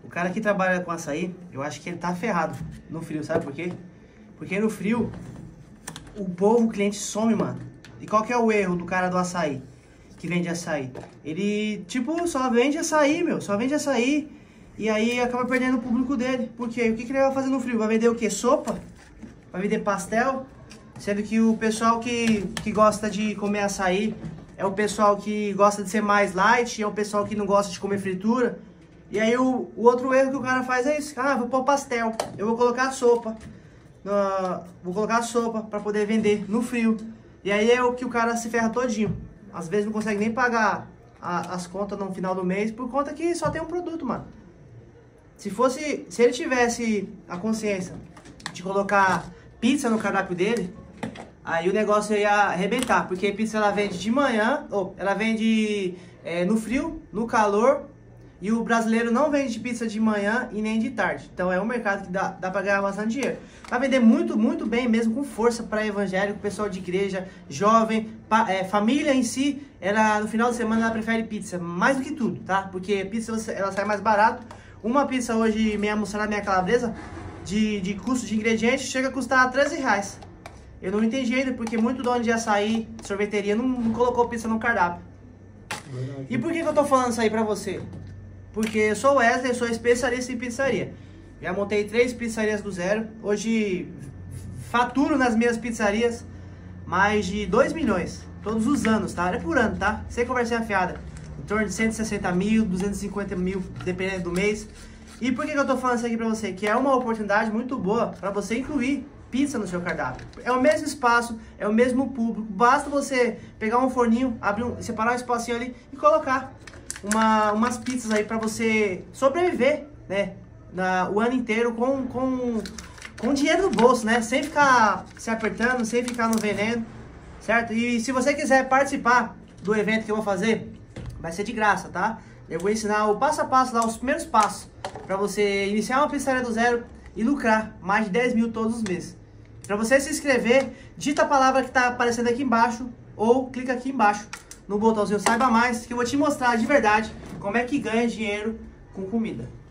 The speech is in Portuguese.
O cara que trabalha com açaí, eu acho que ele tá ferrado no frio, sabe por quê? Porque no frio, o cliente some, mano. E qual que é o erro do cara do açaí, que vende açaí? Ele, tipo, só vende açaí, meu, só vende açaí. E aí acaba perdendo o público dele. Por quê? O que ele vai fazer no frio? Vai vender o quê? Sopa? Vai vender pastel? Sendo que o pessoal que gosta de comer açaí é o pessoal que gosta de ser mais light, é o pessoal que não gosta de comer fritura. E aí o outro erro que o cara faz é isso. Ah, vou pôr pastel, eu vou colocar sopa. Vou colocar sopa para poder vender no frio. E aí é o que o cara se ferra todinho. Às vezes não consegue nem pagar as contas no final do mês por conta que só tem um produto, mano. Se ele tivesse a consciência de colocar pizza no cardápio dele, aí o negócio ia arrebentar, porque a pizza ela vende de manhã, ou ela vende no frio, no calor, e o brasileiro não vende pizza de manhã e nem de tarde. Então é um mercado que dá pra ganhar bastante dinheiro. Vai vender muito, muito bem mesmo, com força para evangélico, pessoal de igreja, jovem, família em si. Ela, no final de semana ela prefere pizza, mais do que tudo, tá? Porque pizza ela sai mais barato. Uma pizza hoje, meia mussarela, meia calabresa, de custo de ingredientes, chega a custar R$13. Eu não entendi ainda, porque muito dono de açaí, sorveteria, não colocou pizza no cardápio. Verdade. E por que eu tô falando isso aí pra você? Porque eu sou o Wesley, eu sou especialista em pizzaria. Já montei 3 pizzarias do zero. Hoje faturo nas minhas pizzarias mais de 2 milhões. Todos os anos, tá? É por ano, tá? Sem conversa afiada. Em torno de 160 mil, 250 mil, dependendo do mês. E por que eu tô falando isso aqui pra você? Que é uma oportunidade muito boa pra você incluir pizza no seu cardápio. É o mesmo espaço, é o mesmo público. Basta você pegar um forninho, separar um espacinho ali e colocar umas pizzas aí pra você sobreviver, né? O ano inteiro com dinheiro no bolso, né? Sem ficar se apertando, sem ficar no veneno, certo? E se você quiser participar do evento que eu vou fazer, vai ser de graça, tá? Eu vou ensinar o passo a passo lá, os primeiros passos pra você iniciar uma pizzaria do zero e lucrar mais de 10 mil todos os meses. Pra você se inscrever, digita a palavra que tá aparecendo aqui embaixo ou clica aqui embaixo no botãozinho Saiba Mais, que eu vou te mostrar de verdade como é que ganha dinheiro com comida.